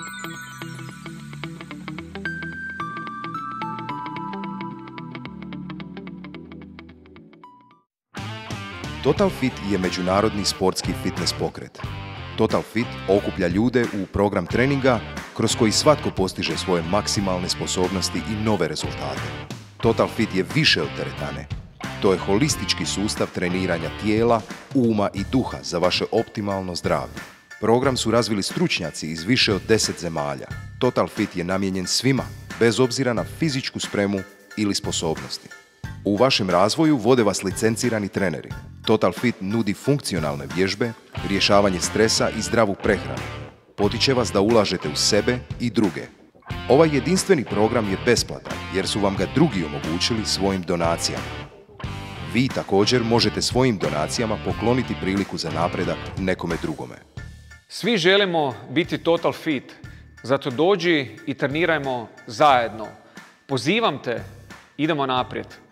Total Fit je međunarodni sportski fitness pokret. Total Fit okuplja ljude u program treninga kroz koji svatko postiže svoje maksimalne sposobnosti i nove rezultate. Total Fit je više od teretane. To je holistički sustav treniranja tijela, uma i duha za vaše optimalno zdravlje. Program su razvili stručnjaci iz više od 10 zemalja. Total Fit je namijenjen svima, bez obzira na fizičku spremu ili sposobnosti. U vašem razvoju vode vas licencirani treneri. Total Fit nudi funkcionalne vježbe, rješavanje stresa i zdravu prehranu. Potiče vas da ulažete u sebe i druge. Ovaj jedinstveni program je besplatan jer su vam ga drugi omogućili svojim donacijama. Vi također možete svojim donacijama pokloniti priliku za napredak nekome drugome. Svi želimo biti Total Fit, zato dođi i trenirajmo zajedno. Pozivam te, idemo naprijed.